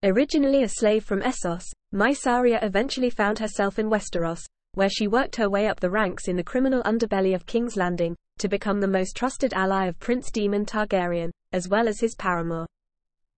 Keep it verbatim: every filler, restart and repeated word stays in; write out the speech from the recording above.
Originally a slave from Essos, Mysaria eventually found herself in Westeros, where she worked her way up the ranks in the criminal underbelly of King's Landing, to become the most trusted ally of Prince Daemon Targaryen, as well as his paramour.